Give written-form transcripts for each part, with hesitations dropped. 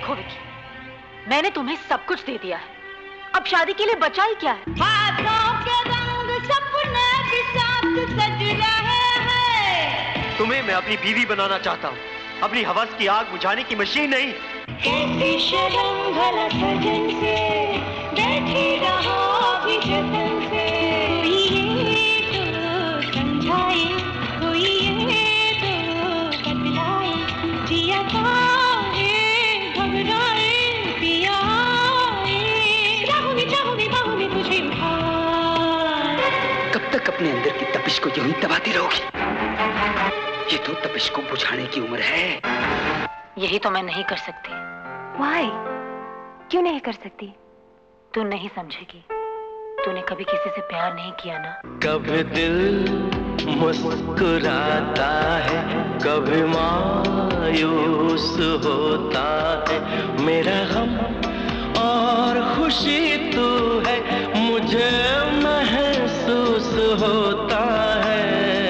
देखो विकी, मैंने तुम्हें सब कुछ दे दिया है, अब शादी के लिए बचा ही क्या है? हाथों के रंग सपने के साथ सज रहे हैं। तुम्हें मैं अपनी बीवी बनाना चाहता हूँ, अपनी हवस की आग बुझाने की मशीन नहीं। कैसी शर्म भला सजन से बैठी रहा भी जतन से। कोई ये तो समझाए, कोई ये तो बतलाए, जिया काहे घबराए पिया आए। चाहूंगी बाहों में तुझे उठाए। कब तक अपने अंदर की तपिश को यूं ही दबाती रहोगी? ये तो तपिश को बुझाने की उम्र है। यही तो मैं नहीं कर सकती। Why? क्यों नहीं कर सकती? तू नहीं समझेगी, तूने कभी किसी से प्यार नहीं किया ना। कभी दिल मुस्कुराता है, कभी मायूस होता है, मेरा गम और खुशी तू है, मुझे महसूस होता है।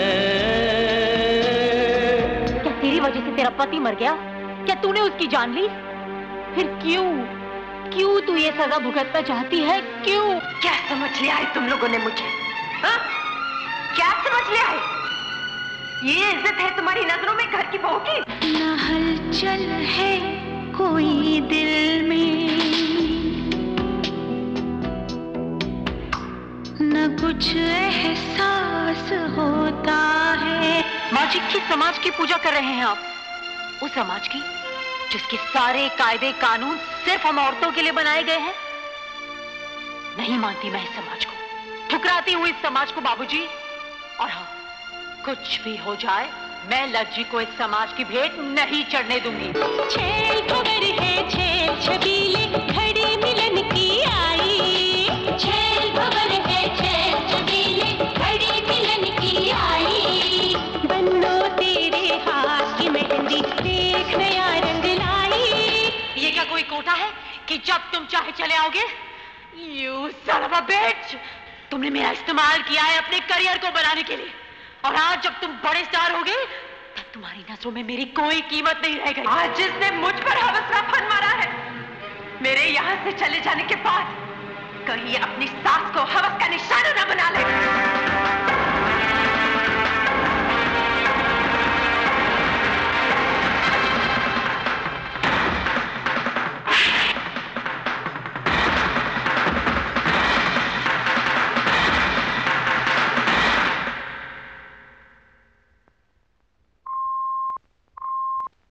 क्या तेरी वजह से तेरा पति मर गया? क्या तूने उसकी जान ली? फिर क्यों तू ये सजा भुगतना चाहती है? क्यों? क्या समझ लिया है तुम लोगों ने मुझे? हाँ? क्या समझ लिया है? ये इज्जत है तुम्हारी नजरों में घर की बहू की? न हलचल है कोई दिल में, न कुछ एहसास होता है। माँ जी, किस समाज की पूजा कर रहे हैं आप? उस समाज की जिसके सारे कायदे कानून सिर्फ हम औरतों के लिए बनाए गए हैं? नहीं मानती मैं इस समाज को, ठुकराती हूँ इस समाज को बाबूजी। और हाँ, कुछ भी हो जाए, मैं लज्जी को इस समाज की भेंट नहीं चढ़ने दूंगी। छेल खबर है, छेल छबीले घड़ी मिलन की आई। छेल खबर है, छेल छबीले घड़ी मिलन की आई। बन्नो तेरे हाथ की मेहंदी देख नया रंग लाई। ये क्या कोई कोटा है कि जब तुम चाहे चले आओगे? You son of a bitch! तुमने मेरा इस्तेमाल किया है अपने करियर को बनाने के लिए, और आज जब तुम बड़े स्टार हो गए, तब तुम्हारी नजरों में मेरी कोई कीमत नहीं रह गई। आज जिसने मुझ पर हवस का फन मारा है, मेरे यहाँ से चले जाने के बाद कहीं अपनी सास को हवस का निशाना न बना ले।